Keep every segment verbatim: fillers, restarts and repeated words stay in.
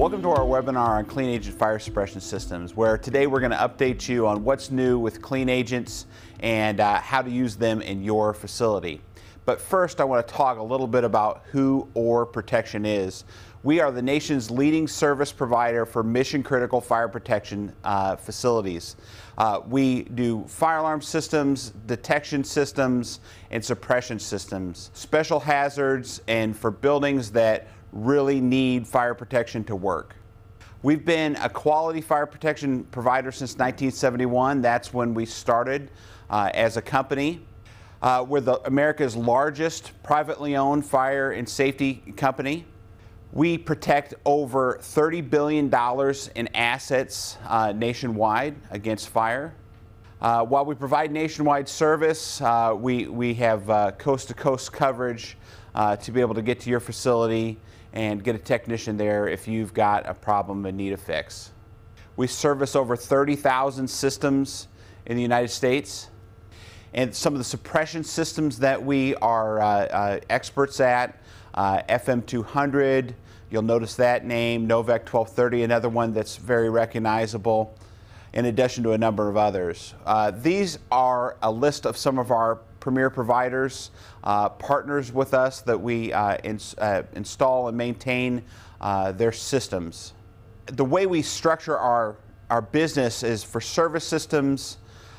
Welcome to our webinar on clean agent fire suppression systems, where today we're going to update you on what's new with clean agents and uh, how to use them in your facility. But first I want to talk a little bit about who O R Protection is. We are the nation's leading service provider for mission critical fire protection uh, facilities. Uh, we do fire alarm systems, detection systems, and suppression systems, special hazards, and for buildings that really need fire protection to work. We've been a quality fire protection provider since nineteen seventy-one. That's when we started uh, as a company. Uh, we're the America's largest privately owned fire and safety company. We protect over thirty billion dollars in assets uh, nationwide against fire. Uh, while we provide nationwide service, uh, we, we have uh, coast-to-coast coverage uh, to be able to get to your facility and get a technician there if you've got a problem and need a fix. We service over thirty thousand systems in the United States. And some of the suppression systems that we are uh, uh, experts at, uh, F M two hundred, you'll notice that name, Novec twelve thirty, another one that's very recognizable, in addition to a number of others. Uh, these are a list of some of our premier providers, uh, partners with us that we uh, ins uh, install and maintain uh, their systems. The way we structure our, our business is for service systems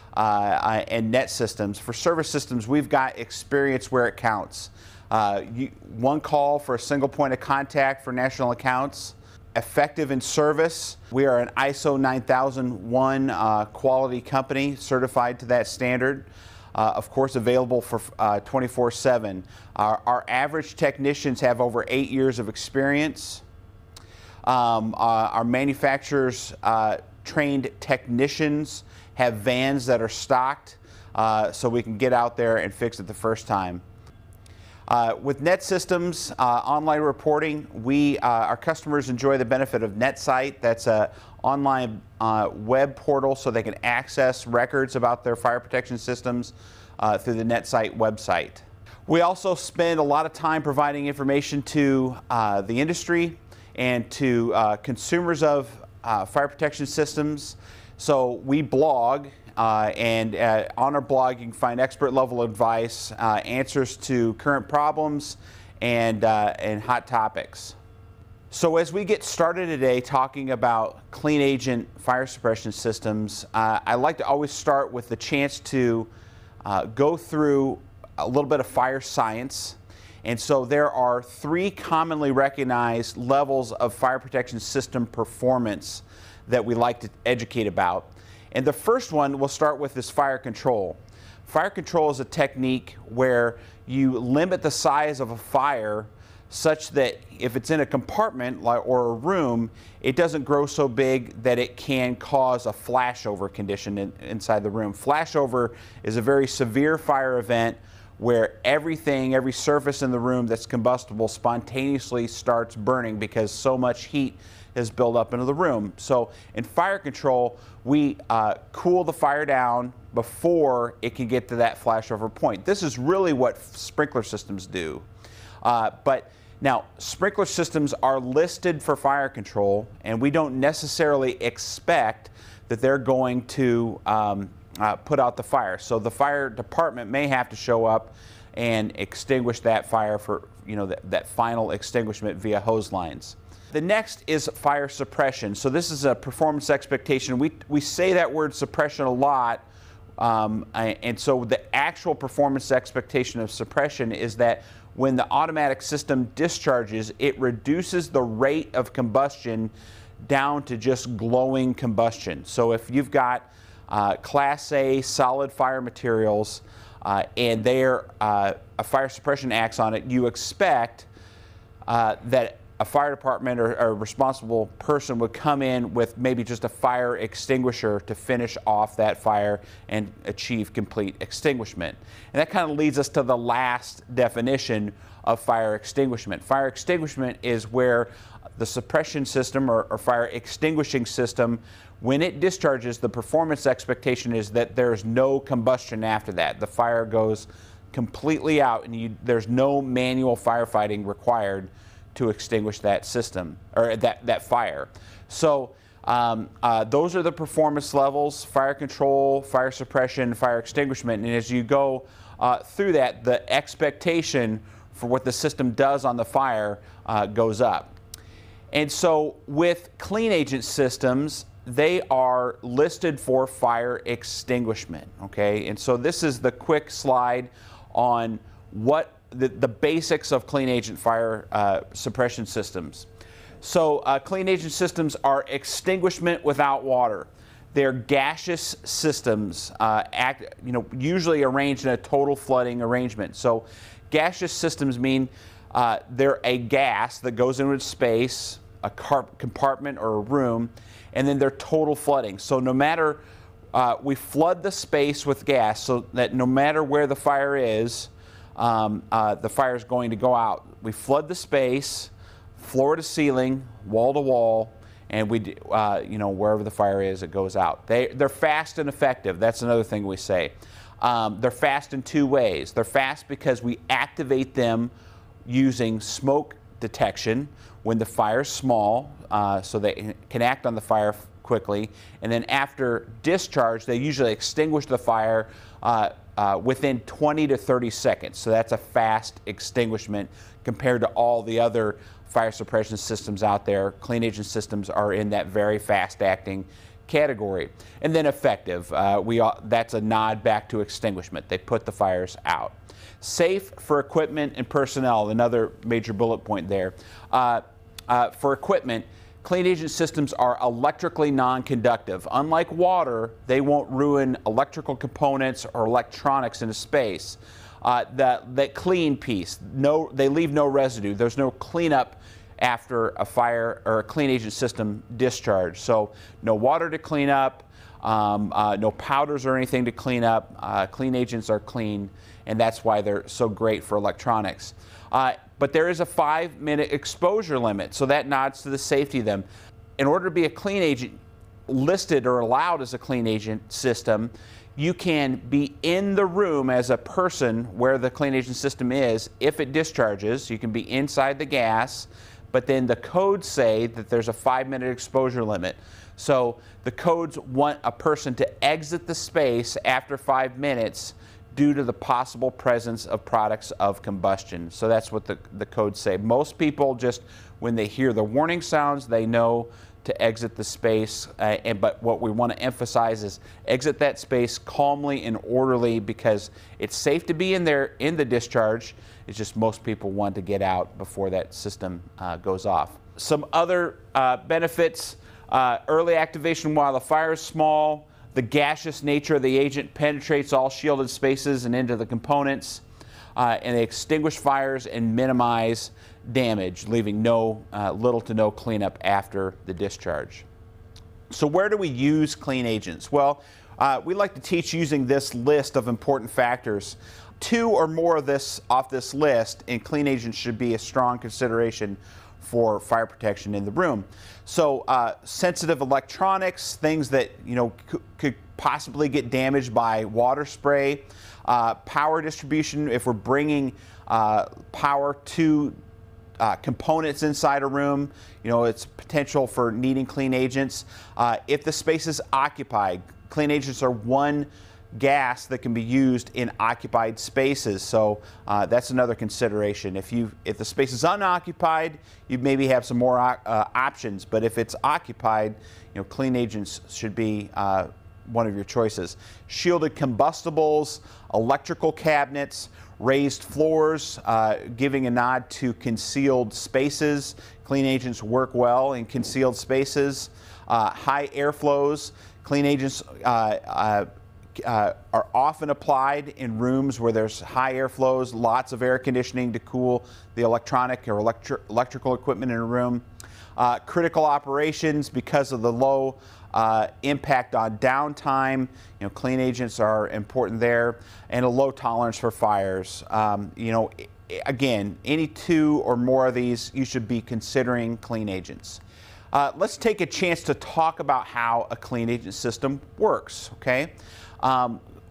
uh, and net systems. For service systems, we've got experience where it counts. Uh, you, one call for a single point of contact for national accounts. Effective in service. We are an I S O nine thousand one uh, quality company, certified to that standard. Uh, of course, available for twenty-four seven. Our, our average technicians have over eight years of experience. Um, uh, our manufacturers uh, trained technicians have vans that are stocked uh, so we can get out there and fix it the first time. Uh, with Net Systems uh, online reporting, we, uh, our customers enjoy the benefit of NetSite. That's an online uh, web portal so they can access records about their fire protection systems uh, through the NetSite website. We also spend a lot of time providing information to uh, the industry and to uh, consumers of uh, fire protection systems. So we blog. Uh, and uh, on our blog you can find expert level advice, uh, answers to current problems, and, uh, and hot topics. So as we get started today talking about clean agent fire suppression systems, uh, I like to always start with the chance to uh, go through a little bit of fire science. And so there are three commonly recognized levels of fire protection system performance that we like to educate about. And the first one we'll start with is fire control. Fire control is a technique where you limit the size of a fire such that if it's in a compartment or a room, it doesn't grow so big that it can cause a flashover condition in, inside the room. Flashover is a very severe fire event where everything, every surface in the room that's combustible spontaneously starts burning because so much heat has built up into the room. So in fire control, we uh, cool the fire down before it can get to that flashover point. This is really what sprinkler systems do. Uh, but now, sprinkler systems are listed for fire control, and we don't necessarily expect that they're going to um, uh, put out the fire. So the fire department may have to show up and extinguish that fire for, you know, that, that final extinguishment via hose lines. The next is fire suppression. So this is a performance expectation. We, we say that word suppression a lot, um, and so the actual performance expectation of suppression is that when the automatic system discharges, it reduces the rate of combustion down to just glowing combustion. So if you've got uh, Class A solid fire materials uh, and they're, uh, a fire suppression acts on it, you expect uh, that a fire department or, or a responsible person would come in with maybe just a fire extinguisher to finish off that fire and achieve complete extinguishment. And that kind of leads us to the last definition of fire extinguishment. Fire extinguishment is where the suppression system or, or fire extinguishing system, when it discharges, the performance expectation is that there's no combustion after that. The fire goes completely out and you, there's no manual firefighting required to extinguish that system or that, that fire. So um, uh, those are the performance levels: fire control, fire suppression, fire extinguishment. And as you go uh, through that, the expectation for what the system does on the fire uh, goes up. And so with clean agent systems, they are listed for fire extinguishment, okay? And so this is the quick slide on what the, the basics of clean agent fire uh, suppression systems. So uh, clean agent systems are extinguishment without water. They're gaseous systems, uh, act, you know, usually arranged in a total flooding arrangement. So gaseous systems mean uh, they're a gas that goes into space, a compartment or a room, and then they're total flooding. So no matter, uh, we flood the space with gas so that no matter where the fire is, um, uh, the fire is going to go out. We flood the space, floor to ceiling, wall to wall, and we, uh, you know, wherever the fire is, it goes out. They, they're fast and effective. That's another thing we say. Um, they're fast in two ways. They're fast because we activate them using smoke detection when the fire is small, uh, so they can act on the fire quickly. And then after discharge, they usually extinguish the fire uh, uh, within twenty to thirty seconds. So that's a fast extinguishment compared to all the other fire suppression systems out there. Clean agent systems are in that very fast acting category. And then effective, uh, we all, that's a nod back to extinguishment. They put the fires out. Safe for equipment and personnel, another major bullet point there. Uh, uh, for equipment, clean agent systems are electrically non-conductive. Unlike water, they won't ruin electrical components or electronics into space. Uh, that, that clean piece, no, they leave no residue. There's no cleanup after a fire or a clean agent system discharge. So no water to clean up, um, uh, no powders or anything to clean up. Uh, clean agents are clean, and that's why they're so great for electronics. Uh, but there is a five minute exposure limit, so that nods to the safety of them. In order to be a clean agent listed or allowed as a clean agent system, you can be in the room as a person where the clean agent system is. If it discharges, you can be inside the gas, but then the codes say that there's a five minute exposure limit. So the codes want a person to exit the space after five minutes due to the possible presence of products of combustion. So that's what the, the codes say. Most people just, when they hear the warning sounds, they know to exit the space, uh, and, but what we want to emphasize is exit that space calmly and orderly, because it's safe to be in there in the discharge. It's just most people want to get out before that system uh, goes off. Some other uh, benefits: uh, early activation while the fire is small. The gaseous nature of the agent penetrates all shielded spaces and into the components, uh, and they extinguish fires and minimize damage, leaving no uh, little to no cleanup after the discharge. So where do we use clean agents? Well, uh, we like to teach using this list of important factors. Two or more of this off this list, and clean agents should be a strong consideration for fire protection in the room. So uh, sensitive electronics, things that you know could possibly get damaged by water spray, uh, power distribution. If we're bringing uh, power to Uh, components inside a room, you know, it's potential for needing clean agents. Uh, if the space is occupied, clean agents are one gas that can be used in occupied spaces. So uh, that's another consideration. If you if the space is unoccupied, you maybe have some more uh, options. But if it's occupied, you know, clean agents should be uh, one of your choices. Shielded combustibles, electrical cabinets, raised floors, uh, giving a nod to concealed spaces. Clean agents work well in concealed spaces. Uh, high airflows. Clean agents uh, uh, uh, are often applied in rooms where there's high airflows, lots of air conditioning to cool the electronic or electri electrical equipment in a room. Uh, critical operations, because of the low uh, impact on downtime, you know, clean agents are important there, and a low tolerance for fires. Um, you know, again, any two or more of these, you should be considering clean agents. Uh, let's take a chance to talk about how a clean agent system works, okay? Um,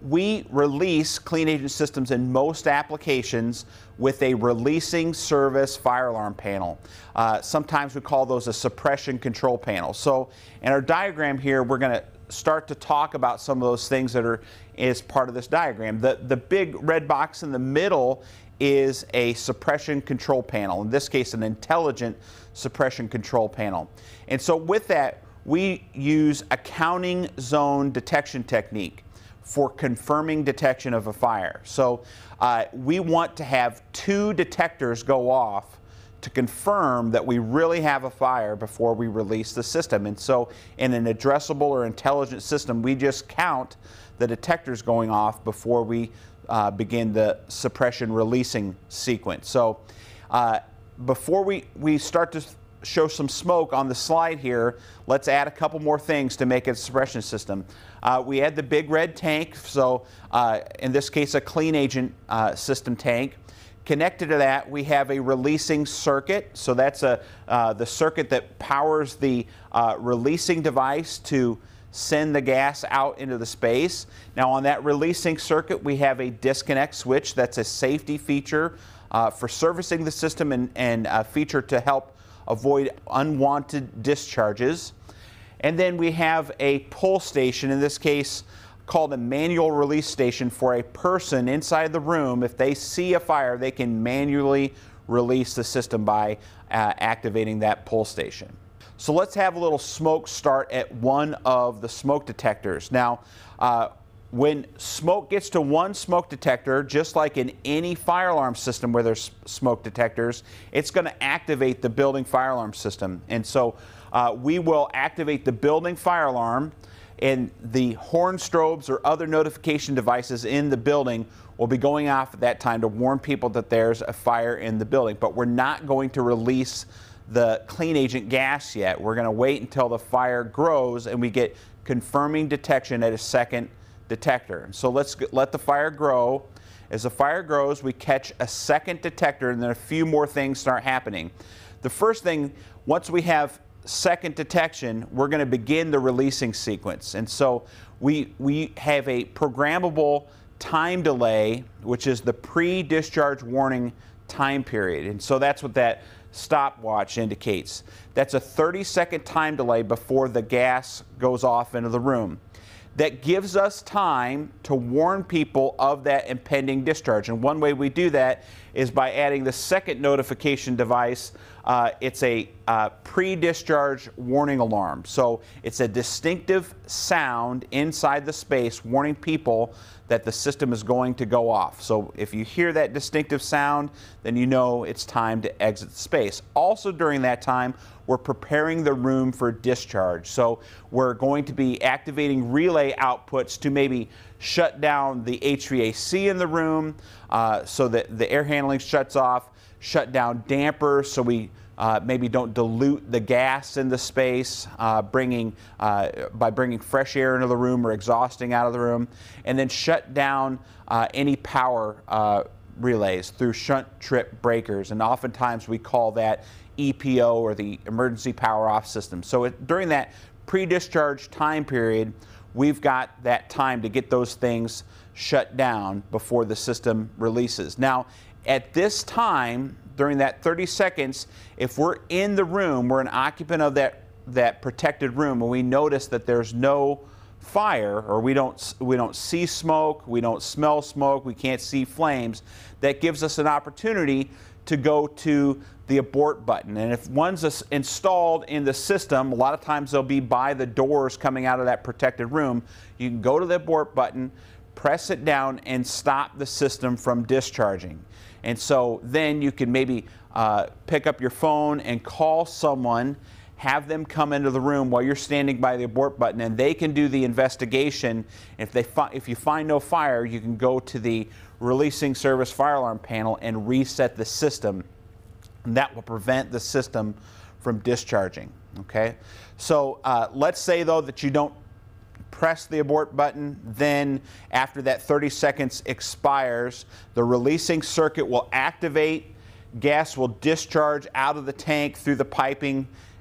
we release clean agent systems in most applications with a releasing service fire alarm panel. Uh, sometimes we call those a suppression control panel. So in our diagram here, we're going to start to talk about some of those things that are as part of this diagram. The, the big red box in the middle is a suppression control panel, in this case an intelligent suppression control panel. And so with that, we use a counting zone detection technique for confirming detection of a fire. So uh, we want to have two detectors go off to confirm that we really have a fire before we release the system. And so in an addressable or intelligent system, we just count the detectors going off before we uh, begin the suppression releasing sequence. So uh, before we, we start to show some smoke on the slide here, let's add a couple more things to make it a suppression system. Uh, we add the big red tank, so uh, in this case a clean agent uh, system tank. Connected to that, we have a releasing circuit. So that's a, uh, the circuit that powers the uh, releasing device to send the gas out into the space. Now on that releasing circuit, we have a disconnect switch. That's a safety feature uh, for servicing the system, and, and a feature to help avoid unwanted discharges. And then we have a pull station, in this case called a manual release station, for a person inside the room. If they see a fire, they can manually release the system by uh, activating that pull station. So let's have a little smoke start at one of the smoke detectors. Now, uh, when smoke gets to one smoke detector, just like in any fire alarm system where there's smoke detectors, it's going to activate the building fire alarm system. And so uh, we will activate the building fire alarm, and the horn strobes or other notification devices in the building will be going off at that time to warn people that there's a fire in the building. But we're not going to release the clean agent gas yet. We're going to wait until the fire grows and we get confirming detection at a second detector. So let's let the fire grow. As the fire grows, we catch a second detector, and then a few more things start happening. The first thing, once we have second detection, we're going to begin the releasing sequence. And so we, we have a programmable time delay, which is the pre-discharge warning time period. And so that's what that stopwatch indicates. That's a thirty second time delay before the gas goes off into the room. That gives us time to warn people of that impending discharge. And one way we do that is by adding the second notification device. Uh, it's a uh, pre-discharge warning alarm. So it's a distinctive sound inside the space warning people that the system is going to go off. So if you hear that distinctive sound, then you know it's time to exit the space. Also during that time, we're preparing the room for discharge. So we're going to be activating relay outputs to maybe shut down the H V A C in the room uh, so that the air handling shuts off, shut down dampers so we uh, maybe don't dilute the gas in the space, uh, bringing uh, by bringing fresh air into the room or exhausting out of the room, and then shut down uh, any power uh, relays through shunt trip breakers. And oftentimes we call that E P O, or the emergency power off system. So it, during that pre-discharge time period, we've got that time to get those things shut down before the system releases. Now, at this time, during that thirty seconds, if we're in the room, we're an occupant of that, that protected room, and we notice that there's no fire, or we don't, we don't see smoke, we don't smell smoke, we can't see flames, that gives us an opportunity to go to the abort button. And if one's installed in the system, a lot of times they'll be by the doors coming out of that protected room. You can go to the abort button, press it down, and stop the system from discharging. And so then you can maybe uh, pick up your phone and call someone, have them come into the room while you're standing by the abort button, and they can do the investigation. If, they fi if you find no fire, you can go to the releasing service fire alarm panel and reset the system. And that will prevent the system from discharging. Okay? So uh, let's say, though, that you don't press the abort button. Then after that thirty seconds expires, the releasing circuit will activate. Gas will discharge out of the tank through the piping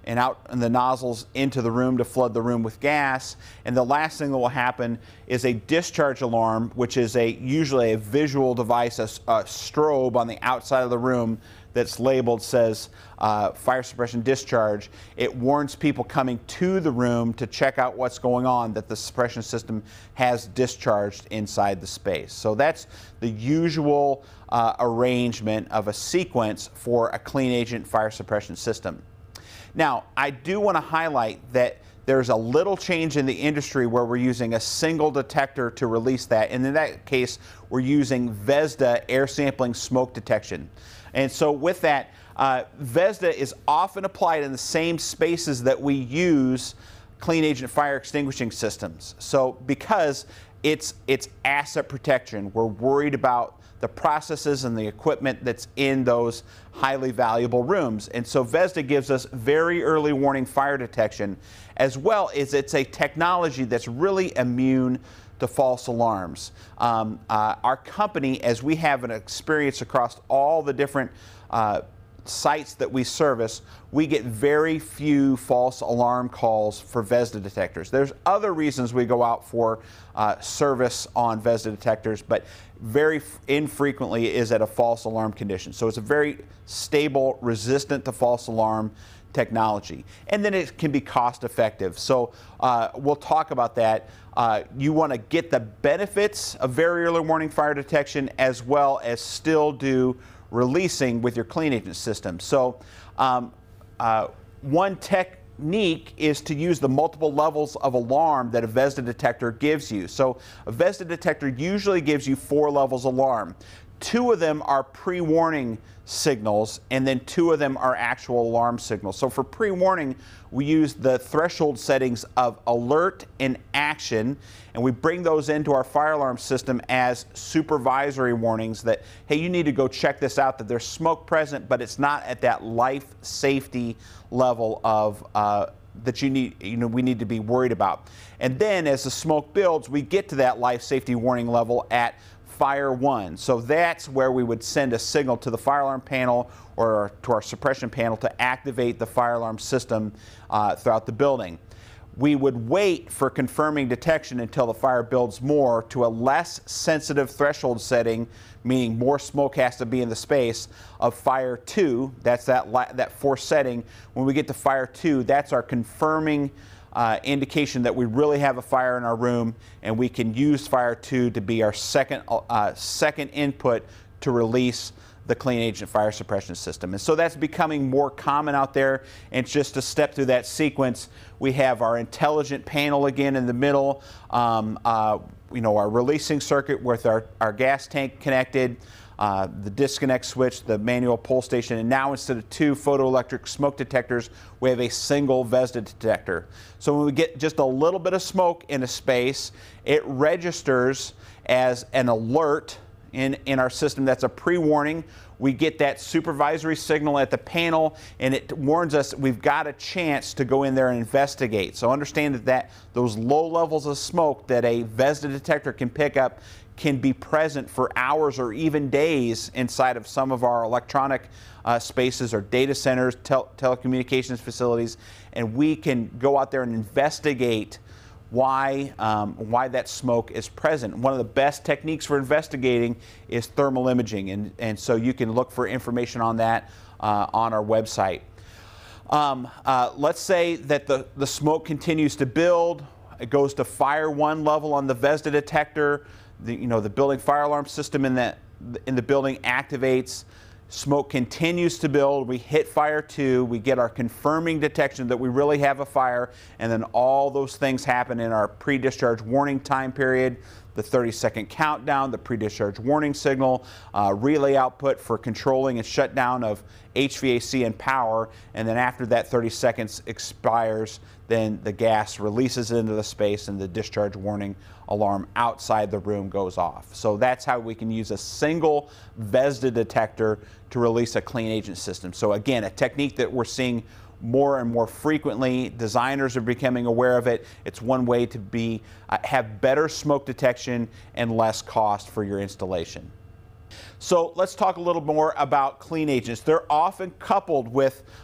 and out in the nozzles into the room to flood the room with gas. And the last thing that will happen is a discharge alarm, which is a usually a visual device, a, a strobe on the outside of the room that's labeled, says uh, fire suppression discharge. It warns people coming to the room to check out what's going on, that the suppression system has discharged inside the space. So that's the usual uh, arrangement of a sequence for a clean agent fire suppression system. Now, I do want to highlight that there's a little change in the industry where we're using a single detector to release that, and in that case we're using VESDA air sampling smoke detection. And so with that, uh, VESDA is often applied in the same spaces that we use clean agent fire extinguishing systems. So because it's, it's asset protection, we're worried about the processes and the equipment that's in those highly valuable rooms. And so VESDA gives us very early warning fire detection, as well as it's a technology that's really immune to false alarms. Um, uh, our company, as we have an experience across all the different uh, sites that we service, we get very few false alarm calls for VESDA detectors. There's other reasons we go out for uh, service on VESDA detectors, but very infrequently is at a false alarm condition. So it's a very stable, resistant to false alarm technology. And then it can be cost effective. So uh, we'll talk about that. Uh, you want to get the benefits of very early warning fire detection as well as still do releasing with your clean agent system. So um, uh, one technique is to use the multiple levels of alarm that a VESDA detector gives you. So a VESDA detector usually gives you four levels alarm. Two of them are pre-warning signals, and then two of them are actual alarm signals. So for pre-warning, we use the threshold settings of alert and action, and we bring those into our fire alarm system as supervisory warnings that, hey, you need to go check this out, that there's smoke present, but it's not at that life safety level of uh, that you need, you know, we need to be worried about. And then as the smoke builds, we get to that life safety warning level at Fire one. So that's where we would send a signal to the fire alarm panel or to our suppression panel to activate the fire alarm system uh, throughout the building. We would wait for confirming detection until the fire builds more to a less sensitive threshold setting, meaning more smoke has to be in the space, of Fire two. That's that, that fourth setting. When we get to Fire two, that's our confirming Uh, indication that we really have a fire in our room, and we can use Fire two to be our second, uh, second input to release the clean agent fire suppression system. And so that's becoming more common out there. And just to step through that sequence, we have our intelligent panel again in the middle, um, uh, you know, our releasing circuit with our, our gas tank connected, Uh, the disconnect switch, the manual pull station, and now instead of two photoelectric smoke detectors, we have a single VESDA detector. So when we get just a little bit of smoke in a space, it registers as an alert in, in our system. That's a pre-warning. We get that supervisory signal at the panel, and it warns us we've got a chance to go in there and investigate. So understand that, that those low levels of smoke that a VESDA detector can pick up can be present for hours or even days inside of some of our electronic uh, spaces or data centers, tel telecommunications facilities, and we can go out there and investigate why, um, why that smoke is present. One of the best techniques for investigating is thermal imaging, and, and so you can look for information on that uh, on our website. Um, uh, let's say that the, the smoke continues to build. It goes to Fire one level on the VESDA detector. The, you know, the building fire alarm system in the, in the building activates. Smoke continues to build. We hit Fire two. We get our confirming detection that we really have a fire, and then all those things happen in our pre-discharge warning time period. The thirty second countdown, the pre-discharge warning signal, uh, relay output for controlling and shutdown of H V A C and power, and then after that thirty seconds expires, then the gas releases into the space and the discharge warning alarm outside the room goes off. So that's how we can use a single VESDA detector to release a clean agent system. So again, a technique that we're seeing more and more frequently. Designers are becoming aware of it. It's one way to be uh, have better smoke detection and less cost for your installation. So let's talk a little more about clean agents. They're often coupled with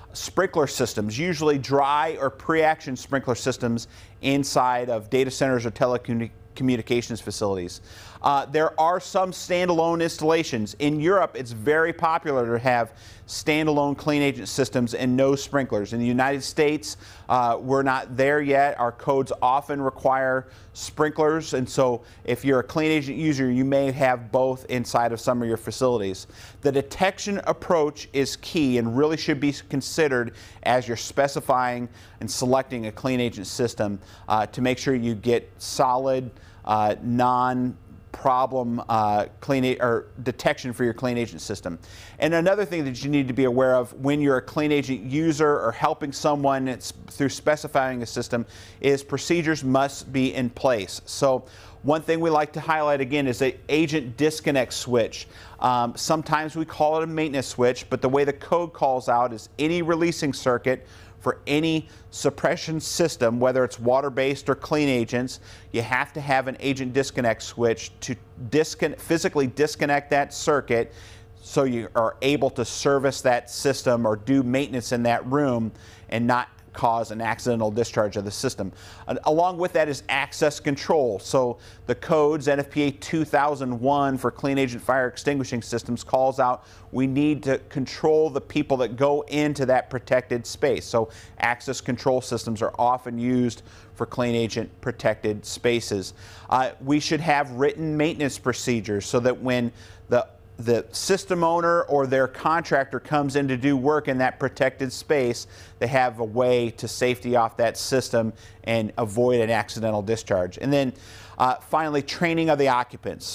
sprinkler systems, usually dry or pre-action sprinkler systems inside of data centers or telecommunications facilities. Uh, there are some standalone installations. In Europe, it's very popular to have standalone clean agent systems and no sprinklers. In the United States, uh, we're not there yet. Our codes often require sprinklers, and so if you're a clean agent user, you may have both inside of some of your facilities. The detection approach is key and really should be considered as you're specifying and selecting a clean agent system uh, to make sure you get solid, uh, non problem uh, clean or detection for your clean agent system. And another thing that you need to be aware of when you're a clean agent user or helping someone it's through specifying a system is procedures must be in place. So one thing we like to highlight again is the agent disconnect switch. Um, sometimes we call it a maintenance switch, but the way the code calls out is any releasing circuit for any suppression system, whether it's water-based or clean agents, you have to have an agent disconnect switch to discon- physically disconnect that circuit so you are able to service that system or do maintenance in that room and not cause an accidental discharge of the system. Uh, along with that is access control. So the codes, N F P A two thousand one for clean agent fire extinguishing systems calls out we need to control the people that go into that protected space. So access control systems are often used for clean agent protected spaces. Uh, we should have written maintenance procedures so that when the the system owner or their contractor comes in to do work in that protected space, they have a way to safety off that system and avoid an accidental discharge. And then uh, finally, training of the occupants.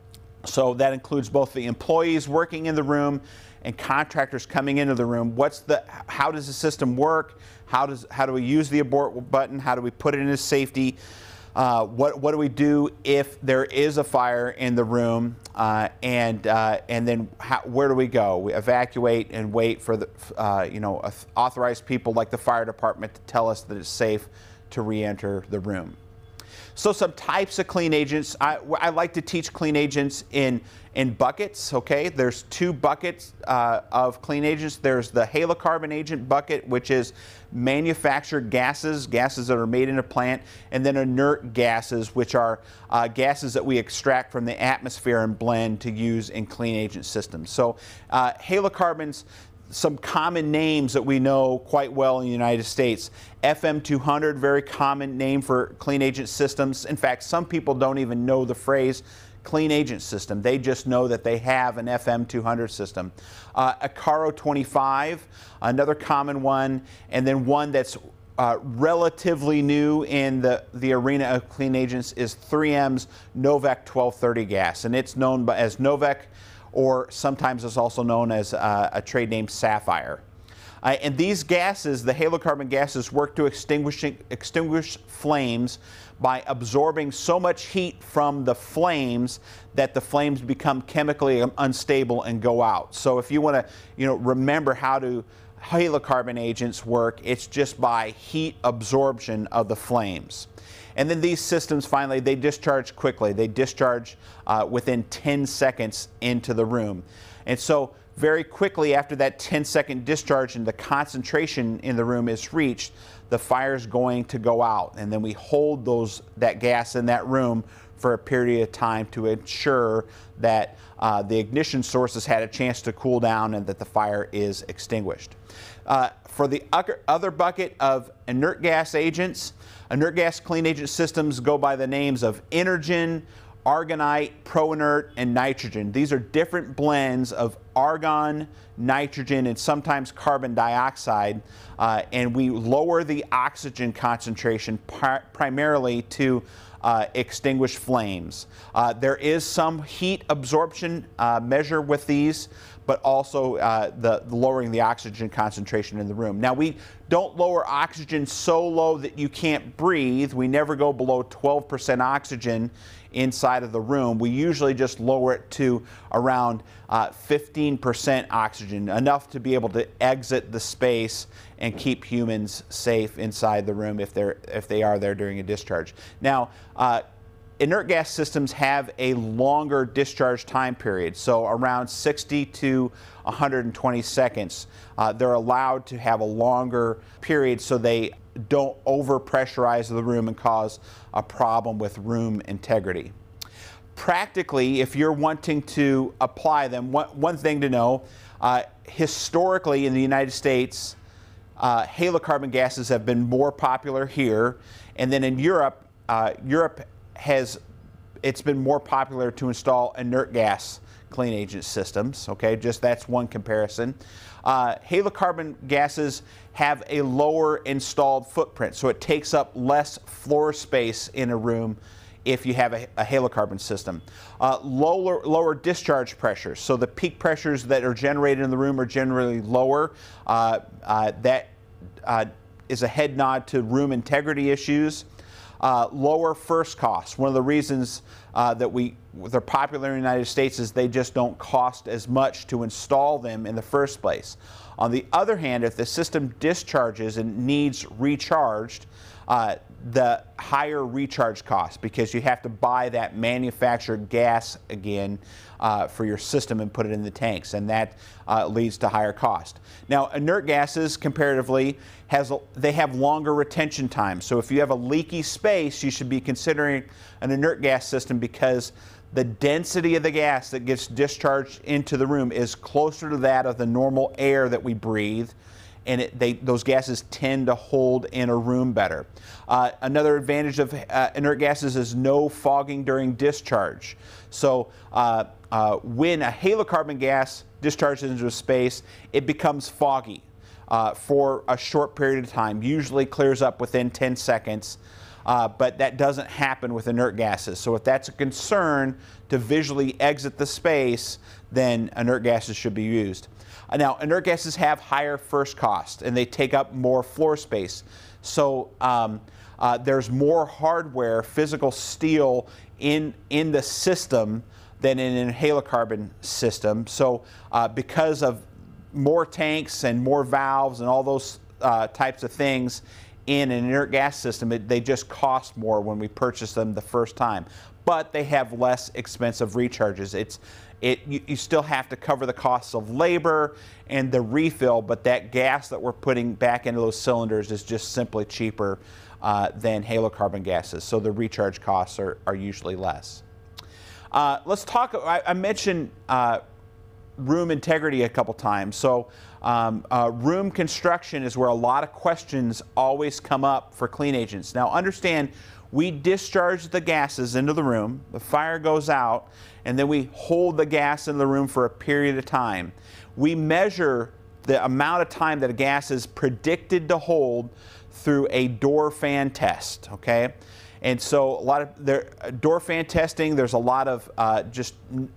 So that includes both the employees working in the room and contractors coming into the room. What's the, how does the system work? How does, how do we use the abort button? How do we put it into safety? Uh, what, what do we do if there is a fire in the room, uh, and uh, and then how, where do we go? We evacuate and wait for the uh, you know authorized people like the fire department to tell us that it's safe to re-enter the room. So some types of clean agents. I, I like to teach clean agents in in buckets. Okay, there's two buckets uh, of clean agents. There's the halocarbon agent bucket, which is manufactured gases, gases that are made in a plant, and then inert gases, which are uh, gases that we extract from the atmosphere and blend to use in clean agent systems. So uh, halocarbons, some common names that we know quite well in the United States. F M two hundred, very common name for clean agent systems. In fact, some people don't even know the phrase clean agent system. They just know that they have an F M two hundred system. Uh, Acaro twenty-five, another common one, and then one that's uh, relatively new in the, the arena of clean agents is three M's Novec twelve thirty gas, and it's known by, as Novec, or sometimes it's also known as uh, a trade name Sapphire. Uh, and these gases, the halocarbon gases, work to extinguish, extinguish flames by absorbing so much heat from the flames that the flames become chemically unstable and go out. So if you want to, you know, remember how to halocarbon agents work, it's just by heat absorption of the flames. And then these systems, finally, they discharge quickly. They discharge uh, within ten seconds into the room. And so very quickly after that ten second discharge and the concentration in the room is reached, the fire is going to go out. And then we hold those that gas in that room for a period of time to ensure that uh, the ignition source has had a chance to cool down and that the fire is extinguished. Uh, for the other bucket of inert gas agents, inert gas clean agent systems go by the names of Energen, argonite, pro-inert, and nitrogen. These are different blends of argon, nitrogen, and sometimes carbon dioxide, uh, and we lower the oxygen concentration par primarily to uh, extinguish flames. Uh, there is some heat absorption uh, measure with these, but also uh, the, the lowering the oxygen concentration in the room. Now, we don't lower oxygen so low that you can't breathe. We never go below twelve percent oxygen inside of the room. We usually just lower it to around uh, fifteen percent oxygen, enough to be able to exit the space and keep humans safe inside the room if they're if they are there during a discharge. Now, uh, inert gas systems have a longer discharge time period, so around sixty to one hundred twenty seconds. Uh, they're allowed to have a longer period so they don't over-pressurize the room and cause a problem with room integrity. Practically, if you're wanting to apply them, one, one thing to know, uh, historically in the United States, uh, halocarbon gases have been more popular here, and then in Europe, uh, Europe has, it's been more popular to install inert gas clean agent systems, okay, just that's one comparison. Uh, halocarbon gases have a lower installed footprint, so it takes up less floor space in a room if you have a, a halocarbon system. Uh, lower, lower discharge pressures, so the peak pressures that are generated in the room are generally lower. Uh, uh, that uh, is a head nod to room integrity issues. Uh, lower first costs. One of the reasons uh, that we they're popular in the United States is they just don't cost as much to install them in the first place. On the other hand, if the system discharges and needs recharged, uh, the higher recharge cost, because you have to buy that manufactured gas again uh, for your system and put it in the tanks, and that uh, leads to higher cost. Now, inert gases comparatively has they have longer retention time. So if you have a leaky space, you should be considering an inert gas system, because the density of the gas that gets discharged into the room is closer to that of the normal air that we breathe, and it, they, those gases tend to hold in a room better. Uh, another advantage of uh, inert gases is no fogging during discharge. So uh, uh, when a halocarbon gas discharges into a space, it becomes foggy uh, for a short period of time, usually clears up within ten seconds. Uh, but that doesn't happen with inert gases. So if that's a concern to visually exit the space, then inert gases should be used. Uh, now, inert gases have higher first cost, and they take up more floor space. So um, uh, there's more hardware, physical steel in, in the system than in a halocarbon system. So uh, because of more tanks and more valves and all those uh, types of things, in an inert gas system, it, they just cost more when we purchase them the first time. But they have less expensive recharges. It's, it, you, you still have to cover the costs of labor and the refill, but that gas that we're putting back into those cylinders is just simply cheaper uh, than halocarbon gases. So the recharge costs are, are usually less. Uh, let's talk, I, I mentioned uh, room integrity a couple times. So um, uh, room construction is where a lot of questions always come up for clean agents. Now understand, we discharge the gases into the room, the fire goes out, and then we hold the gas in the room for a period of time. We measure the amount of time that a gas is predicted to hold through a door fan test, okay? And so a lot of there, door fan testing, there's a lot of uh, just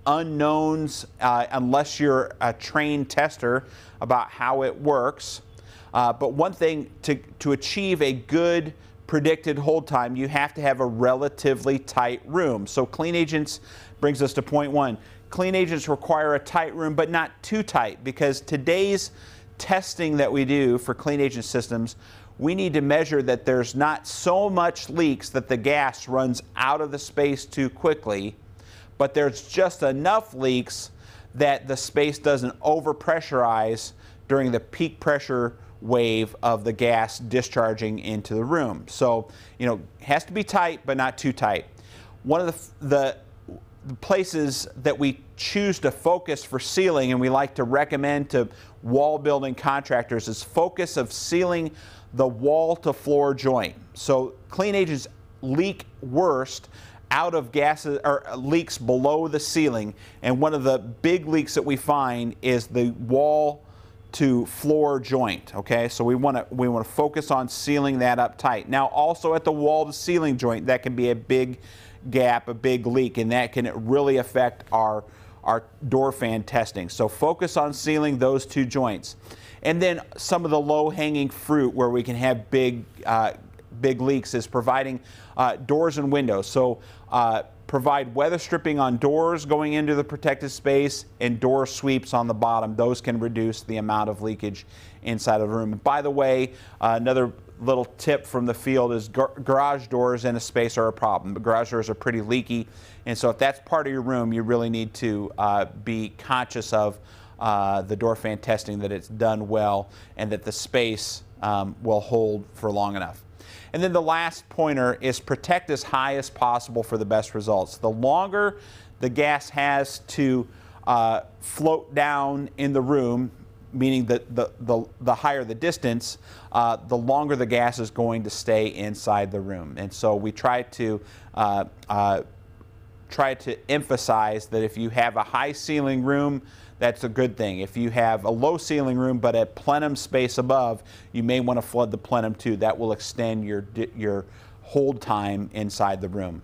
unknowns uh, unless you're a trained tester about how it works. Uh, but one thing, to, to achieve a good predicted hold time, you have to have a relatively tight room. So clean agents brings us to point one. Clean agents require a tight room, but not too tight, because today's testing that we do for clean agent systems, we need to measure that there's not so much leaks that the gas runs out of the space too quickly, but there's just enough leaks that the space doesn't overpressurize during the peak pressure wave of the gas discharging into the room. So, you know, it has to be tight, but not too tight. One of the, the the places that we choose to focus for sealing, and we like to recommend to wall building contractors, is focus of sealing the wall to floor joint. So clean agents leak worst out of gases or leaks below the ceiling, and one of the big leaks that we find is the wall to floor joint. Okay, so we want to we want to focus on sealing that up tight. Now also at the wall to ceiling joint, that can be a big gap, a big leak, and that can really affect our our door fan testing. So focus on sealing those two joints. And then some of the low-hanging fruit where we can have big, uh, big leaks is providing uh, doors and windows. So uh, Provide weather stripping on doors going into the protected space and door sweeps on the bottom. Those can reduce the amount of leakage inside of the room. And by the way, uh, another little tip from the field is gar garage doors in a space are a problem. But garage doors are pretty leaky, and so if that's part of your room, you really need to uh, be conscious of uh, the door fan testing, that it's done well and that the space um, will hold for long enough. And then the last pointer is protect as high as possible for the best results. The longer the gas has to uh, float down in the room, meaning that the, the, the higher the distance, uh, the longer the gas is going to stay inside the room. And so we try to uh, uh, try to emphasize that if you have a high ceiling room, that's a good thing. If you have a low ceiling room but a plenum space above, you may want to flood the plenum too. That will extend your, your hold time inside the room.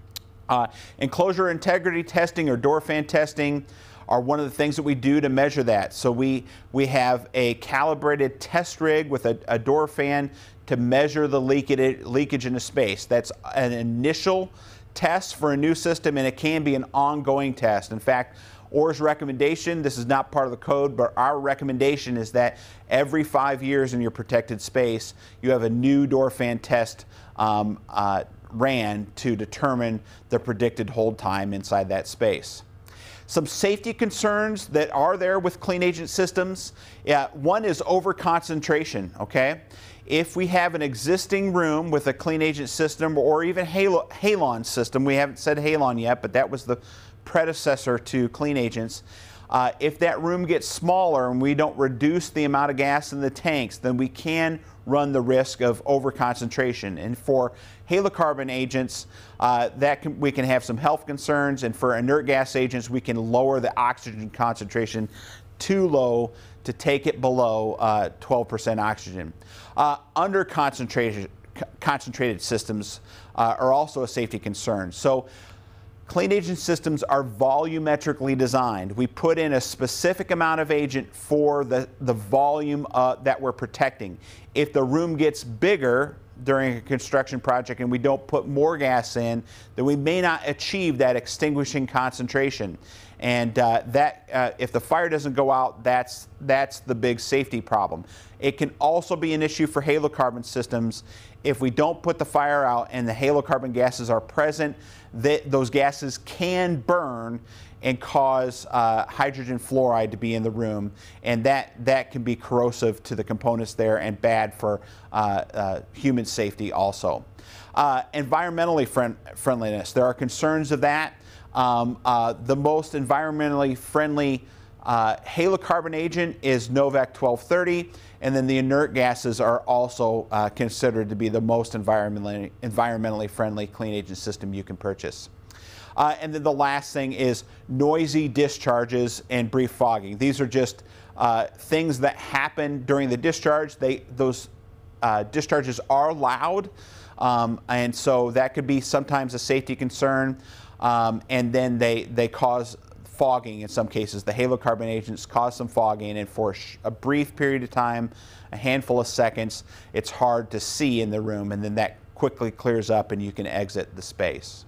Uh, enclosure integrity testing or door fan testing are one of the things that we do to measure that. So we, we have a calibrated test rig with a, a door fan to measure the leakage, leakage in a space. That's an initial test for a new system, and it can be an ongoing test. In fact, O R's recommendation, this is not part of the code, but our recommendation is that every five years in your protected space, you have a new door fan test um, uh, ran to determine the predicted hold time inside that space. Some safety concerns that are there with clean agent systems. Yeah, one is over-concentration, okay? If we have an existing room with a clean agent system or even halo, halon system, we haven't said halon yet, but that was the predecessor to clean agents. Uh, if that room gets smaller and we don't reduce the amount of gas in the tanks, then we can run the risk of overconcentration. And for halocarbon agents, uh, that can, we can have some health concerns, and for inert gas agents, we can lower the oxygen concentration too low to take it below uh, twelve percent oxygen. Uh, under concentrated, concentrated systems uh, are also a safety concern. So clean agent systems are volumetrically designed. We put in a specific amount of agent for the, the volume uh, that we're protecting. If the room gets bigger during a construction project and we don't put more gas in, then we may not achieve that extinguishing concentration. And uh, that, uh, if the fire doesn't go out, that's, that's the big safety problem. It can also be an issue for halocarbon systems. If we don't put the fire out and the halocarbon gases are present, that those gases can burn and cause uh, hydrogen fluoride to be in the room, and that, that can be corrosive to the components there and bad for uh, uh, human safety also. Uh, environmentally friend friendliness, there are concerns of that. Um, uh, the most environmentally friendly uh, halocarbon agent is Novec twelve thirty, and then the inert gases are also uh, considered to be the most environmentally, environmentally friendly clean agent system you can purchase. Uh, and then the last thing is noisy discharges and brief fogging. These are just uh, things that happen during the discharge. They, those uh, discharges are loud, um, and so that could be sometimes a safety concern. Um, and then they, they cause fogging in some cases. The halocarbon agents cause some fogging, and for a brief period of time, a handful of seconds, it's hard to see in the room, and then that quickly clears up and you can exit the space.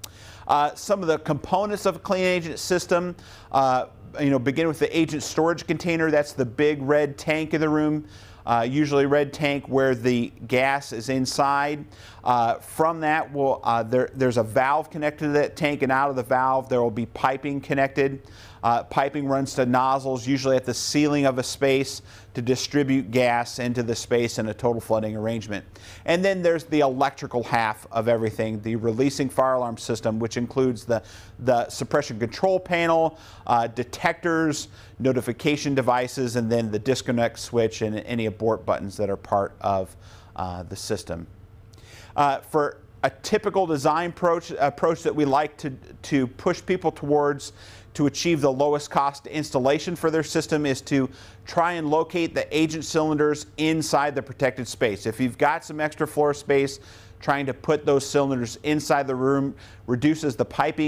Uh, some of the components of a clean agent system, uh, you know, begin with the agent storage container. That's the big red tank in the room. Uh, usually red tank where the gas is inside. Uh, from that, we'll, uh, there, there's a valve connected to that tank, and out of the valve there will be piping connected. Uh, piping runs to nozzles, usually at the ceiling of a space, to distribute gas into the space in a total flooding arrangement. And then there's the electrical half of everything, the releasing fire alarm system, which includes the, the suppression control panel, uh, detectors, notification devices, and then the disconnect switch and any abort buttons that are part of uh, the system. Uh, for a typical design approach, approach that we like to, to push people towards to achieve the lowest cost installation for their system is to try and locate the agent cylinders inside the protected space. If you've got some extra floor space, trying to put those cylinders inside the room reduces the piping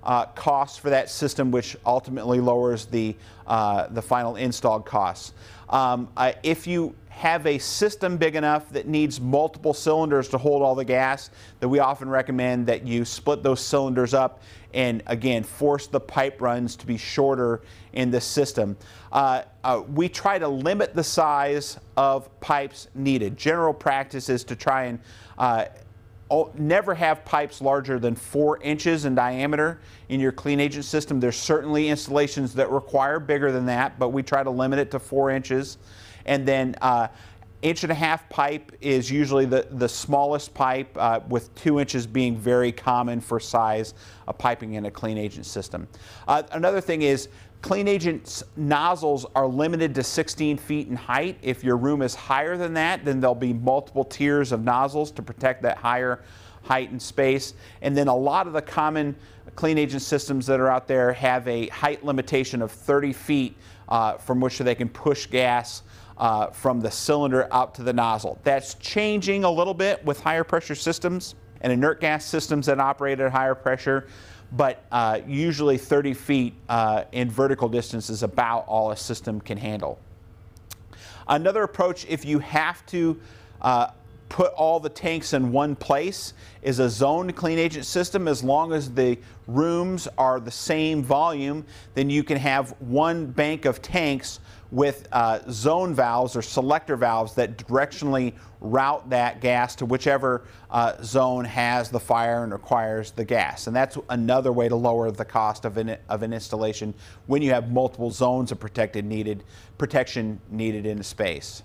uh, costs for that system, which ultimately lowers the, uh, the final installed costs. Um, uh, if you have a system big enough that needs multiple cylinders to hold all the gas, then we often recommend that you split those cylinders up and, again, force the pipe runs to be shorter in the system. Uh, uh, we try to limit the size of pipes needed. General practice is to try and uh, never have pipes larger than four inches in diameter in your clean agent system. There's certainly installations that require bigger than that, but we try to limit it to four inches. And then uh, inch and a half pipe is usually the, the smallest pipe, uh, with two inches being very common for size of piping in a clean agent system. Uh, another thing is clean agent's nozzles are limited to sixteen feet in height. If your room is higher than that, then there'll be multiple tiers of nozzles to protect that higher height and space. And then a lot of the common clean agent systems that are out there have a height limitation of thirty feet uh, from which they can push gas uh, from the cylinder out to the nozzle. That's changing a little bit with higher pressure systems and inert gas systems that operate at higher pressure. But uh, usually thirty feet uh, in vertical distance is about all a system can handle. Another approach, if you have to uh, put all the tanks in one place, is a zoned clean agent system. As long as the rooms are the same volume, then you can have one bank of tanks with uh, zone valves or selector valves that directionally route that gas to whichever uh, zone has the fire and requires the gas. And that's another way to lower the cost of an, of an installation when you have multiple zones of protected needed, protection needed in a space.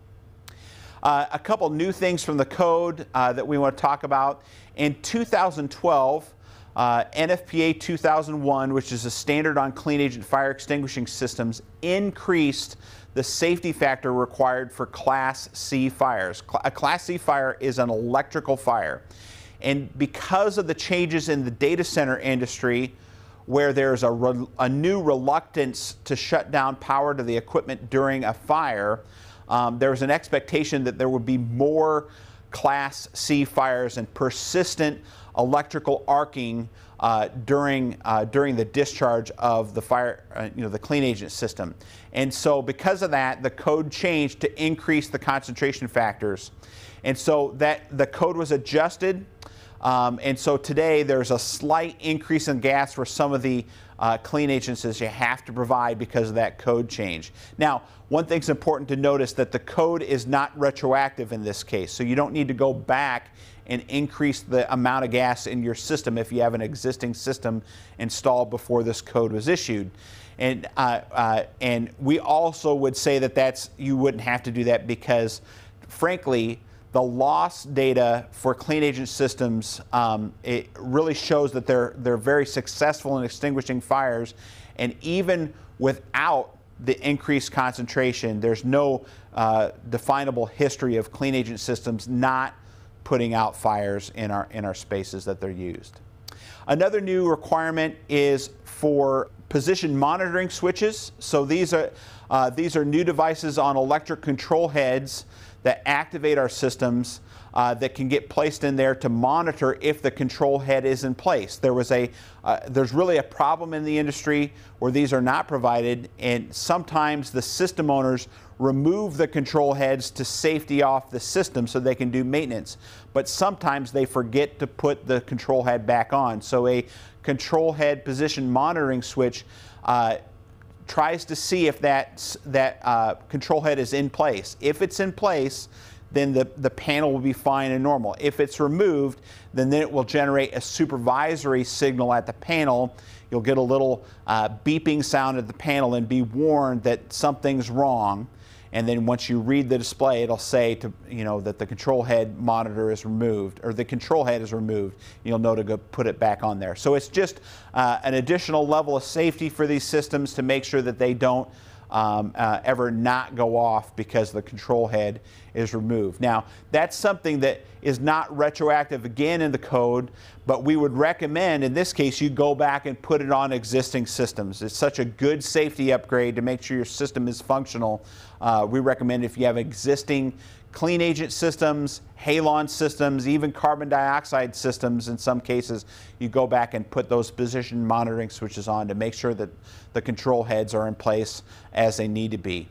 Uh, a couple new things from the code uh, that we want to talk about. In two thousand twelve, uh, N F P A two thousand one, which is a standard on clean agent fire extinguishing systems, increased the safety factor required for Class C fires. A Class C fire is an electrical fire. And because of the changes in the data center industry, where there's a, re a new reluctance to shut down power to the equipment during a fire, Um, there was an expectation that there would be more Class C fires and persistent electrical arcing uh, during uh, during the discharge of the fire, uh, you know, the clean agent system. And so, because of that, the code changed to increase the concentration factors. And so that the code was adjusted. Um, and so today there's a slight increase in gas for some of the uh, clean agents that you have to provide because of that code change. Now, one thing's important to notice, that the code is not retroactive in this case. So you don't need to go back and increase the amount of gas in your system if you have an existing system installed before this code was issued. And, uh, uh, and we also would say that that's, you wouldn't have to do that because, frankly, the loss data for clean agent systems, um, it really shows that they're, they're very successful in extinguishing fires. And even without the increased concentration, there's no uh, definable history of clean agent systems not putting out fires in our, in our spaces that they're used. Another new requirement is for position monitoring switches. So these are, uh, these are new devices on electric control heads that activate our systems uh, that can get placed in there to monitor if the control head is in place. There was a, uh, there's really a problem in the industry where these are not provided, and sometimes the system owners remove the control heads to safety off the system so they can do maintenance. But sometimes they forget to put the control head back on. So a control head position monitoring switch uh, tries to see if that, that uh, control head is in place. If it's in place, then the, the panel will be fine and normal. If it's removed, then, then it will generate a supervisory signal at the panel. You'll get a little uh, beeping sound at the panel and be warned that something's wrong. And then once you read the display, it'll say to, you know, that the control head monitor is removed, or the control head is removed. You'll know to go put it back on there. So it's just uh, an additional level of safety for these systems to make sure that they don't um, uh, ever not go off because the control head is removed. Now, that's something that is not retroactive again in the code, but we would recommend in this case you go back and put it on existing systems. It's such a good safety upgrade to make sure your system is functional. Uh, we recommend if you have existing clean agent systems, halon systems, even carbon dioxide systems in some cases, you go back and put those position monitoring switches on to make sure that the control heads are in place as they need to be.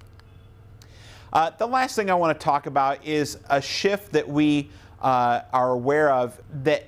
Uh, the last thing I want to talk about is a shift that we uh, are aware of, that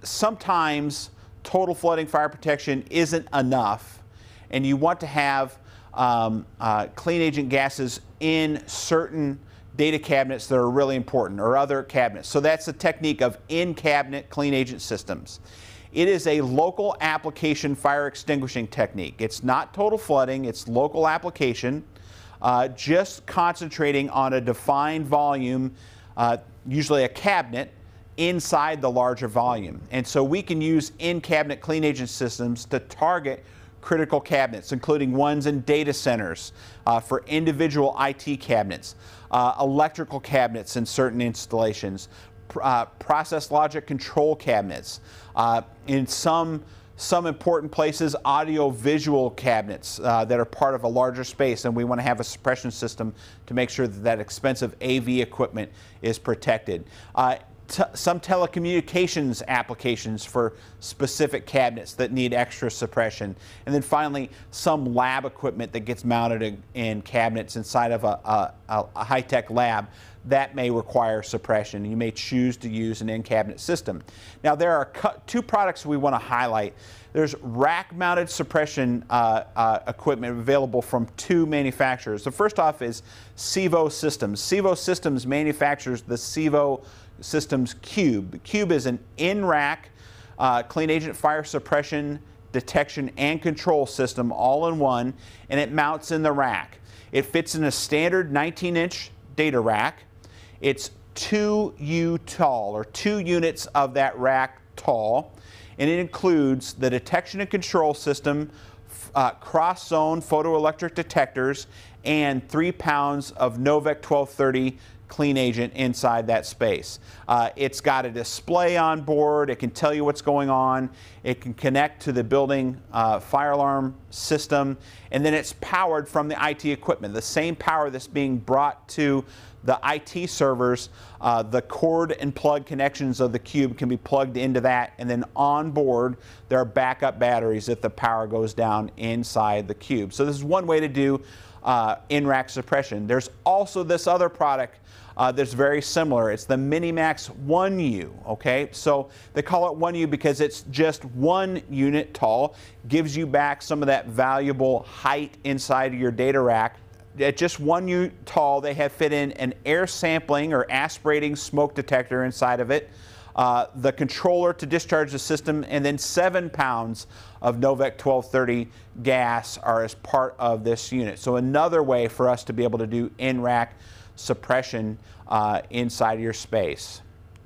sometimes total flooding fire protection isn't enough, and you want to have um, uh, clean agent gases in certain data cabinets that are really important, or other cabinets. So that's the technique of in-cabinet clean agent systems. It is a local application fire extinguishing technique. It's not total flooding, it's local application, uh, just concentrating on a defined volume, uh, usually a cabinet, inside the larger volume. And so we can use in-cabinet clean agent systems to target critical cabinets, including ones in data centers, uh, for individual I T cabinets, uh, electrical cabinets in certain installations, pr uh, process logic control cabinets, uh, in some some important places, audio-visual cabinets uh, that are part of a larger space, and we want to have a suppression system to make sure that that expensive A V equipment is protected. Uh, T some telecommunications applications for specific cabinets that need extra suppression. And then finally, some lab equipment that gets mounted in, in cabinets inside of a, a, a high-tech lab that may require suppression. You may choose to use an in-cabinet system. Now, there are two products we want to highlight. There's rack-mounted suppression uh, uh, equipment available from two manufacturers. The first off is Sevo Systems. Sevo Systems manufactures the Sevo Systems Cube. The Cube is an in-rack uh, clean agent fire suppression, detection, and control system all in one, and it mounts in the rack. It fits in a standard nineteen inch data rack. It's two U tall, or two units of that rack tall, and it includes the detection and control system, uh, cross-zone photoelectric detectors, and three pounds of Novec twelve thirty clean agent inside that space. Uh, it's got a display on board. It can tell you what's going on. It can connect to the building uh, fire alarm system, and then it's powered from the I T equipment. The same power that's being brought to the I T servers, uh, the cord and plug connections of the Cube can be plugged into that, and then on board there are backup batteries if the power goes down inside the Cube. So this is one way to do uh, in-rack suppression. There's also this other product Uh, that's very similar. It's the Minimax one U, okay? So they call it one U because it's just one unit tall, gives you back some of that valuable height inside of your data rack. At just one unit tall, they have fit in an air sampling or aspirating smoke detector inside of it, uh, the controller to discharge the system, and then seven pounds of Novec twelve thirty gas are as part of this unit. So another way for us to be able to do in-rack suppression uh, inside of your space.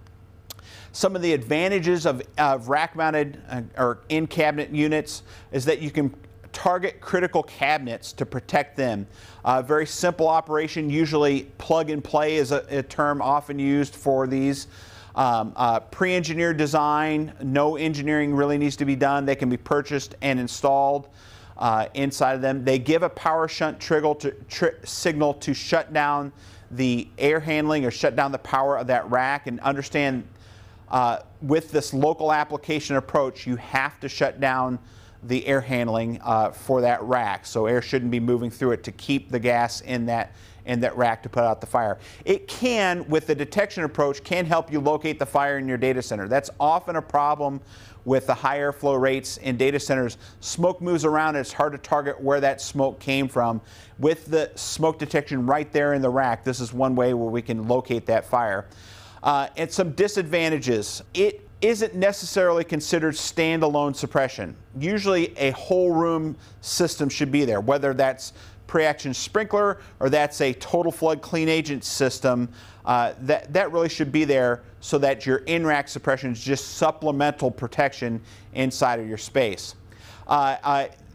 Some of the advantages of, of rack-mounted uh, or in-cabinet units is that you can target critical cabinets to protect them. Uh, very simple operation, usually plug-and-play is a, a term often used for these. Um, uh, pre-engineered design, no engineering really needs to be done. They can be purchased and installed uh, inside of them. They give a power shunt trigger to, tri signal to shut down the air handling or shut down the power of that rack. And understand, uh, with this local application approach, you have to shut down the air handling uh, for that rack. So air shouldn't be moving through it to keep the gas in that in that rack to put out the fire. It can, with the detection approach, can help you locate the fire in your data center. That's often a problem with the high airflow rates in data centers. Smoke moves around, and it's hard to target where that smoke came from. With the smoke detection right there in the rack, this is one way where we can locate that fire. Uh, and some disadvantages. It isn't necessarily considered standalone suppression. Usually a whole room system should be there, whether that's pre-action sprinkler or that's a total flood clean agent system. Uh, that, that really should be there so that your in-rack suppression is just supplemental protection inside of your space. Uh, uh,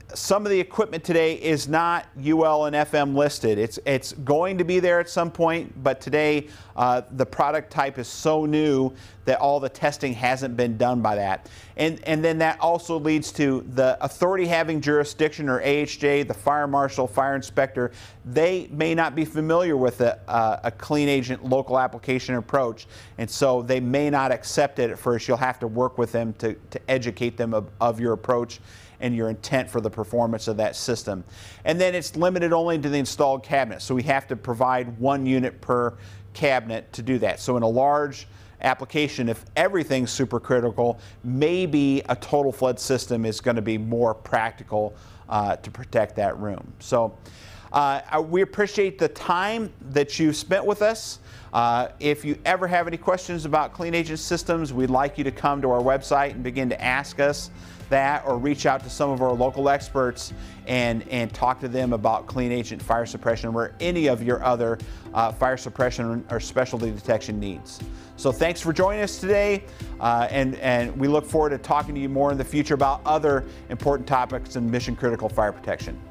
some of the equipment today is not U L and F M listed. It's it's going to be there at some point, but today uh, the product type is so new that all the testing hasn't been done by that. And and then that also leads to the authority having jurisdiction, or A H J, the fire marshal, fire inspector. They may not be familiar with a, uh, a clean agent local application approach, and so they may not accept it at first. You'll have to work with them to, to educate them of, of your approach and your intent for the performance of that system. And then it's limited only to the installed cabinet, so we have to provide one unit per cabinet to do that. So in a large application, if everything's supercritical, maybe a total flood system is going to be more practical uh, to protect that room. So uh, we appreciate the time that you spent with us. Uh, if you ever have any questions about clean agent systems, we'd like you to come to our website and begin to ask us that, or reach out to some of our local experts and, and talk to them about clean agent fire suppression or any of your other uh, fire suppression or specialty detection needs. So thanks for joining us today, uh, and, and we look forward to talking to you more in the future about other important topics in mission critical fire protection.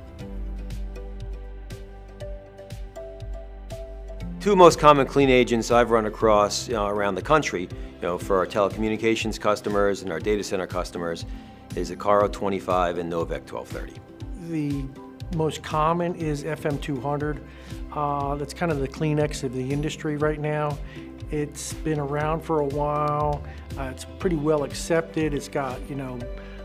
Two most common clean agents I've run across, you know, around the country, you know, for our telecommunications customers and our data center customers, is the Caro twenty-five and Novec twelve thirty. The most common is F M two hundred. Uh, that's kind of the Kleenex of the industry right now. It's been around for a while. Uh, it's pretty well accepted. It's got, you know,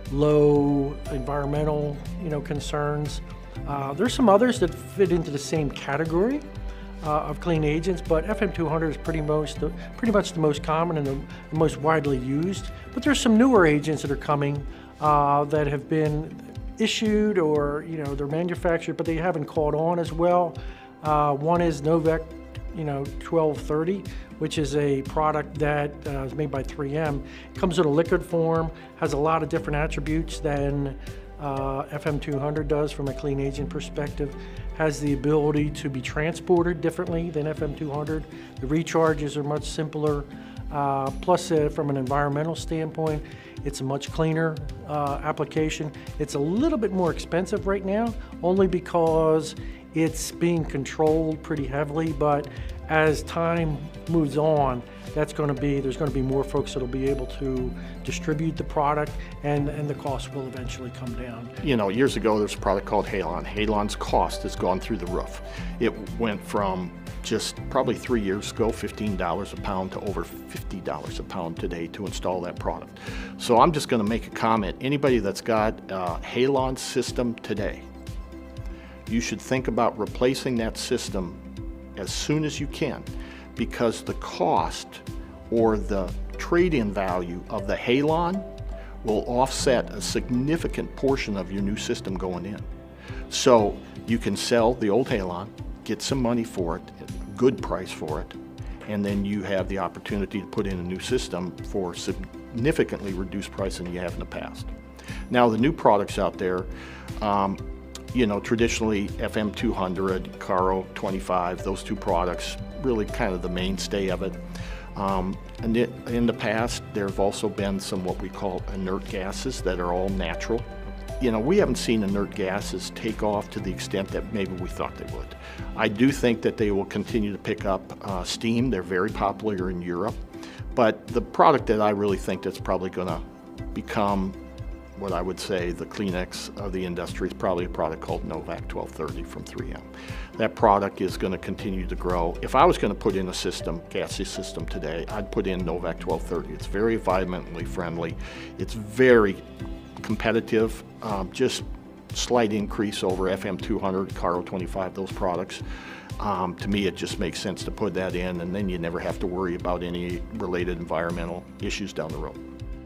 low environmental, you know, concerns. Uh, there's some others that fit into the same category uh, of clean agents, but F M two hundred is pretty most, pretty much the most common and the, the most widely used. But there's some newer agents that are coming uh, that have been issued, or, you know, they're manufactured, but they haven't caught on as well. Uh, one is Novec, you know, twelve thirty, which is a product that uh, is made by three M. It comes in a liquid form, has a lot of different attributes than uh, F M two hundred does from a clean agent perspective. Has the ability to be transported differently than F M two hundred. The recharges are much simpler. Uh, plus, uh, from an environmental standpoint, it's a much cleaner uh, application. It's a little bit more expensive right now, only because it's being controlled pretty heavily, but as time moves on, that's going to be, there's going to be more folks that'll be able to distribute the product, and, and the cost will eventually come down. You know, years ago there was a product called Halon. Halon's cost has gone through the roof. It went from just probably three years ago, fifteen dollars a pound, to over fifty dollars a pound today to install that product. So I'm just going to make a comment. Anybody that's got a Halon system today, you should think about replacing that system as soon as you can, because the cost or the trade-in value of the Halon will offset a significant portion of your new system going in. So you can sell the old Halon, get some money for it, a good price for it, and then you have the opportunity to put in a new system for significantly reduced price than you have in the past. Now the new products out there, um, you know, traditionally F M two hundred, Caro twenty-five, those two products, really kind of the mainstay of it. Um, and it, in the past, there have also been some what we call inert gases that are all natural. You know, we haven't seen inert gases take off to the extent that maybe we thought they would. I do think that they will continue to pick up uh, steam. They're very popular in Europe. But the product that I really think that's probably going to become what I would say the Kleenex of the industry is probably a product called Novec twelve thirty from three M. That product is going to continue to grow. If I was going to put in a system, gaseous system today, I'd put in Novec twelve thirty. It's very environmentally friendly. It's very competitive, um, just slight increase over F M two hundred, Caro twenty-five, those products. Um, to me, it just makes sense to put that in, and then you never have to worry about any related environmental issues down the road.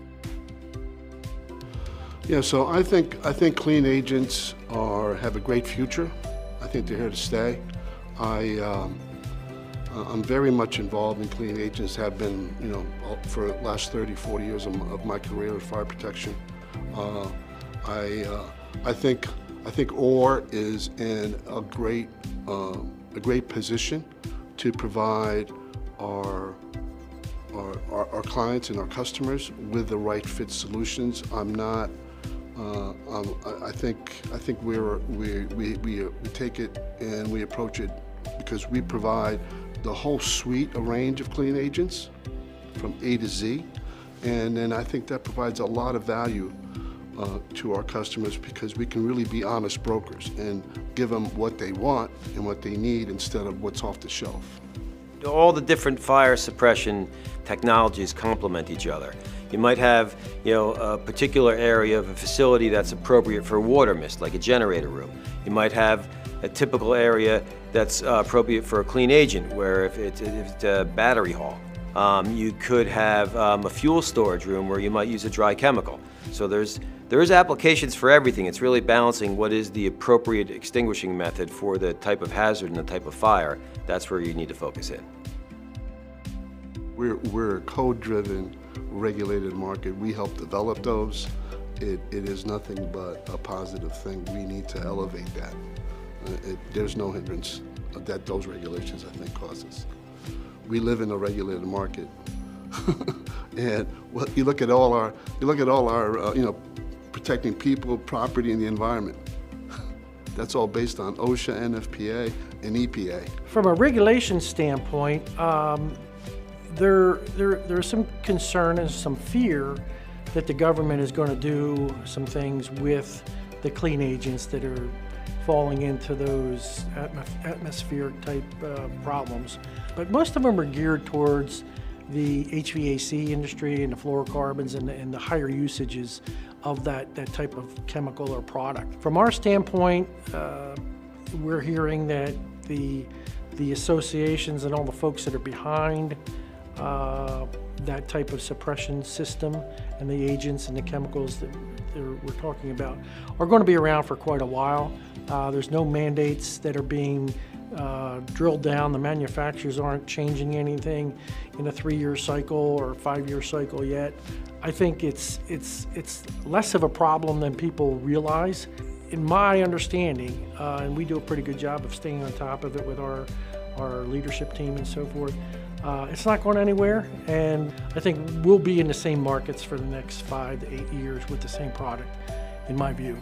Yeah, so I think I think clean agents are have a great future. I think they're here to stay. I um, I'm very much involved in clean agents. Have been, you know, for the last thirty, forty years of my, of my career in fire protection. Uh, I uh, I think I think O R is in a great uh, a great position to provide our Our, our, our clients and our customers with the right fit solutions. I'm not Uh, um, I, I think I think we're, we, we, we, we take it and we approach it because we provide the whole suite, a range of clean agents from A to Z, and then I think that provides a lot of value uh, to our customers because we can really be honest brokers and give them what they want and what they need instead of what's off the shelf. All the different fire suppression technologies complement each other. You might have, you know, a particular area of a facility that's appropriate for water mist, like a generator room. You might have a typical area that's uh, appropriate for a clean agent, where if it's, if it's a battery haul. Um, you could have um, a fuel storage room where you might use a dry chemical. So there's there's applications for everything. It's really balancing what is the appropriate extinguishing method for the type of hazard and the type of fire. That's where you need to focus in. We're, we're a code-driven, regulated market. We help develop those. It, it is nothing but a positive thing. We need to elevate that. Uh, it, there's no hindrance that those regulations, I think, cause us. We live in a regulated market, and well, you look at all our, you look at all our, uh, you know, protecting people, property, and the environment. That's all based on OSHA, N F P A, and E P A. From a regulation standpoint, um, there, there, there's some concern and some fear that the government is going to do some things with the clean agents that are falling into those atmospheric type uh, problems. But most of them are geared towards the H V A C industry and the fluorocarbons and the, and the higher usages of that, that type of chemical or product. From our standpoint, uh, we're hearing that the, the associations and all the folks that are behind uh, that type of suppression system and the agents and the chemicals that we're talking about are going to be around for quite a while. Uh, there's no mandates that are being uh, drilled down. The manufacturers aren't changing anything in a three-year cycle or five-year cycle yet. I think it's, it's, it's less of a problem than people realize. In my understanding, uh, and we do a pretty good job of staying on top of it with our, our leadership team and so forth, uh, it's not going anywhere, and I think we'll be in the same markets for the next five to eight years with the same product, in my view.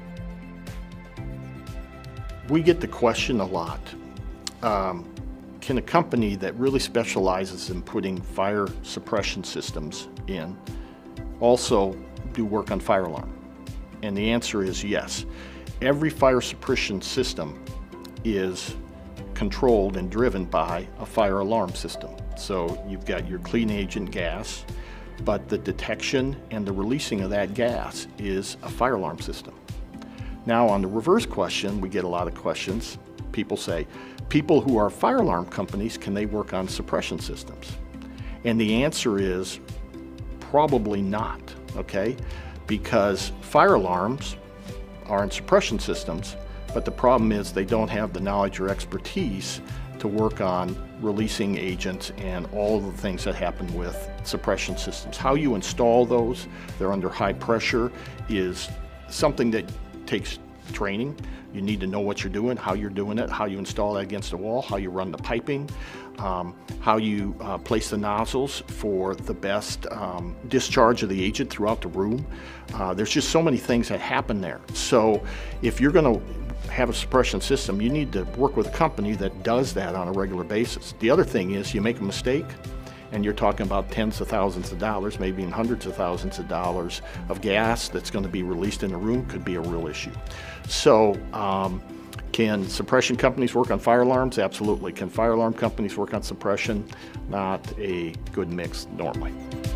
We get the question a lot, um, can a company that really specializes in putting fire suppression systems in also do work on fire alarm? And the answer is yes. Every fire suppression system is controlled and driven by a fire alarm system. So you've got your clean agent gas, but the detection and the releasing of that gas is a fire alarm system. Now, on the reverse question, we get a lot of questions. People say, people who are fire alarm companies, can they work on suppression systems? And the answer is probably not, okay? Because fire alarms are in suppression systems, but the problem is they don't have the knowledge or expertise to work on releasing agents and all of the things that happen with suppression systems. How you install those, they're under high pressure, is something that takes training. You need to know what you're doing, how you're doing it, how you install that against the wall, how you run the piping, um, how you uh, place the nozzles for the best um, discharge of the agent throughout the room. Uh, there's just so many things that happen there. So if you're going to have a suppression system, you need to work with a company that does that on a regular basis. The other thing is, you make a mistake, and you're talking about tens of thousands of dollars, maybe in hundreds of thousands of dollars of gas that's going to be released in the room, could be a real issue. So um, can suppression companies work on fire alarms? Absolutely. Can fire alarm companies work on suppression? Not a good mix normally.